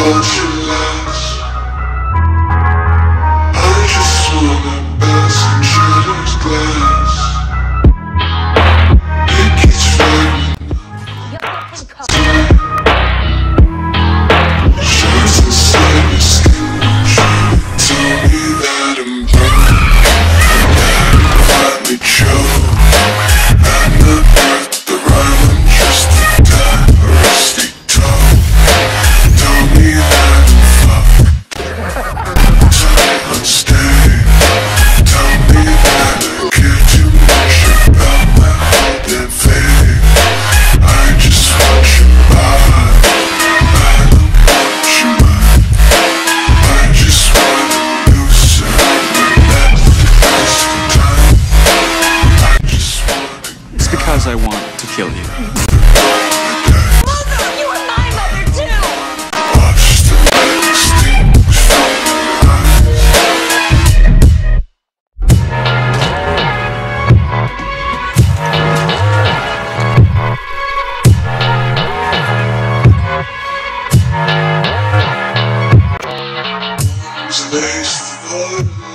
watch it last. I just wanna bask in shattered glass. It keeps fading. Shines inside your skin. Tell me that I'm broken, that I'm finally choke. I'm not worth the rhyme, I'm just a guy, a rusty toe. Tell me that I'm fucked, unstaying. Tell me that I care too much about my hope and fame. I just want your body, I don't want your mind. I just wanna loosen my neck for time. I just wanna It's because I want to kill you. Mother, you were my mother too! watch the light extinguish from your eyes. It's laced with